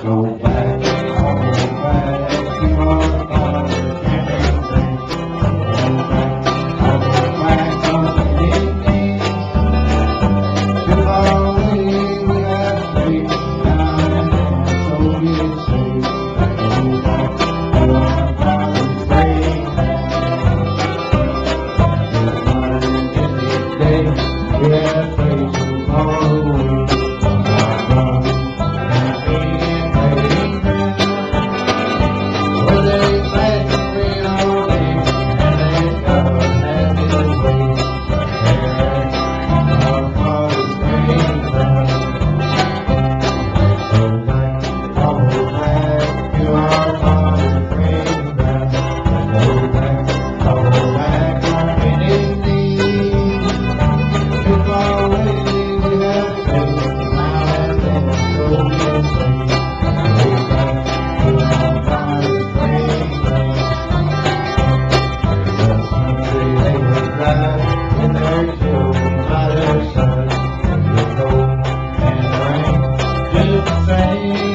Go back, go back to our father's camping. Go back on the evening to our way we have played down in the Soviet Sea. Go back to our father's grave. We have places all the way from our home and being where they sat and prayed all day and they God had his way. There our father's grave. Go back to our father's grave. Go back on any knee. If our way we have faith, now and then so we'll say, go back to our father's grave. The country they would drive with their children by their side, through the cold and the rain, just the same.